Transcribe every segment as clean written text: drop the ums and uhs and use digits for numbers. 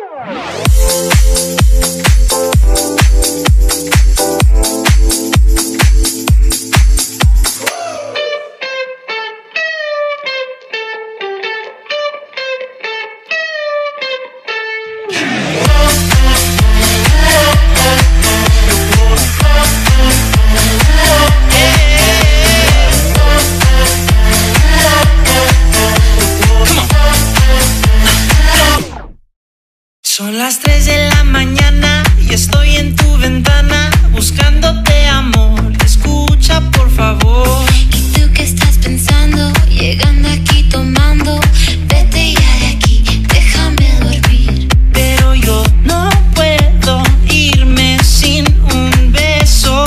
Son las 3 de la mañana y estoy en tu ventana buscándote, amor. Escucha, por favor. ¿Y tú qué estás pensando? Llegando aquí tomando. Vete ya de aquí, déjame dormir. Pero yo no puedo irme sin un beso.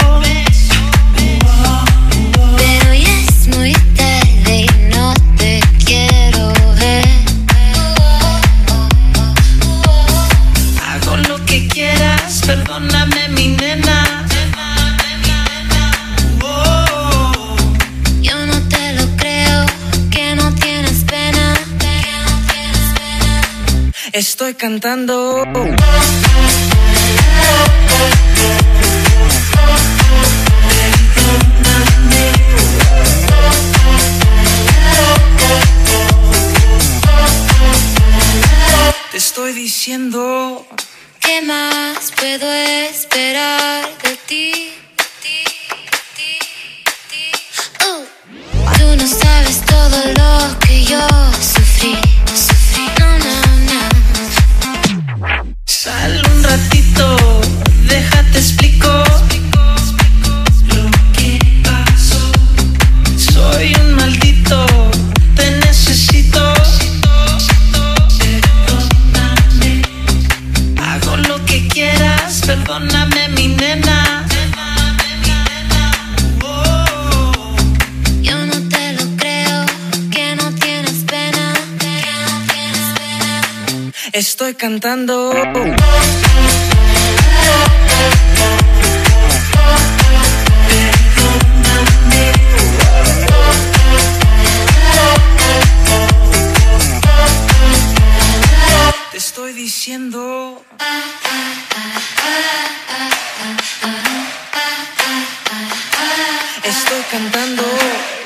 Pero ya es muy tarde y no te quiero ver. Hago lo que quieras, perdóname, mi nena. Yo no te lo creo, que no tienes pena. Estoy cantando. Te estoy diciendo. ¿Qué más puedo esperar de ti? Tú no sabes todo lo que yo sufrí. No, no, no. Sal un ratito, déjate explico lo que pasó. Soy un maldito, te necesito. Perdóname, hago lo que quieras, perdóname, mi nena. Yo no te lo creo, que no tienes pena. Estoy cantando. Te estoy diciendo. Estoy cantando.